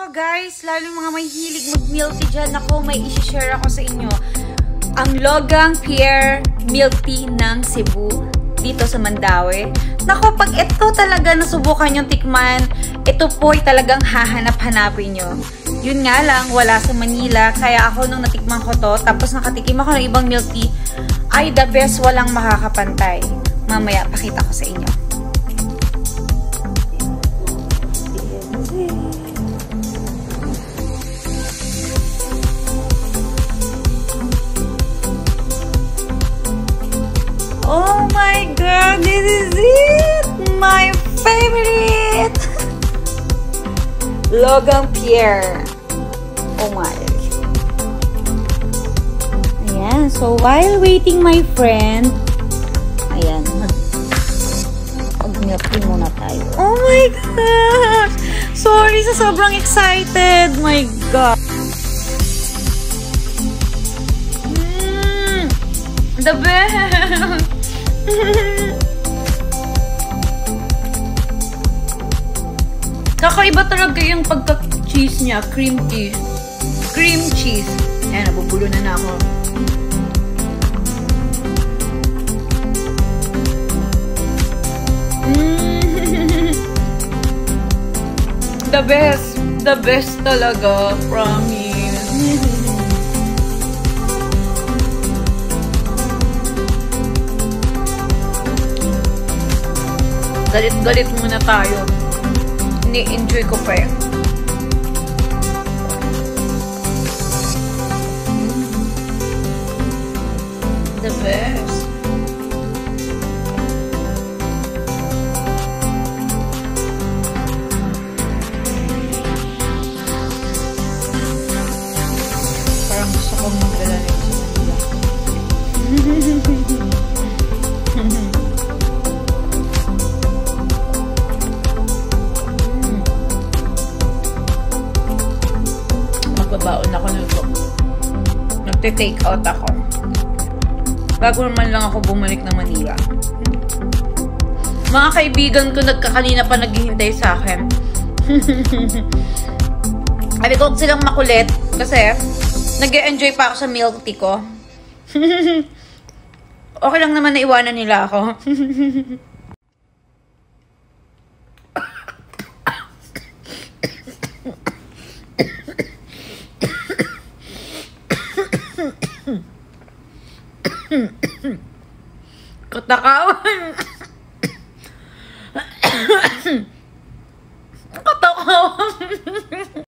guys, lalo mga may hilig mag-milk tea dyan, ako may isi-share ako sa inyo. Ang Logang Pier milk tea ng Cebu, dito sa Mandaue. Naku, pag ito talaga nasubukan yung tikman, ito po'y talagang hahanap-hanapin nyo. Yun nga lang, wala sa Manila, kaya ako nung natikman ko to, tapos nakatikim ako ng ibang milk tea, ay the best, walang makakapantay. Mamaya, pakita ko sa inyo. Oh my god, this is it! My favorite! Logang Pier. Oh my. Ayan, so while waiting my friend, ayan, mag-milk tea muna tayo. Oh my gosh! Sorry sa sobrang excited. My god. The best! Kakaiba talaga yung pagka-cheese niya. Cream cheese. Cream cheese. Ayan, nabubulo na ako. The best. The best talaga. Promise. Galit-galit muna tayo. Ni-enjoy ko pa eh. The best. Parang gusto kong magdala rin sa Manila. Magbabaon ako nito. Nagte-take out ako. Bago naman lang ako bumalik ng Manila. Mga kaibigan ko kanina pa naghihintay sa akin. Sabi ko silang makulit kasi nag-e-enjoy pa ako sa milk tea ko. Okay lang naman na iwanan nila ako. Katakawan.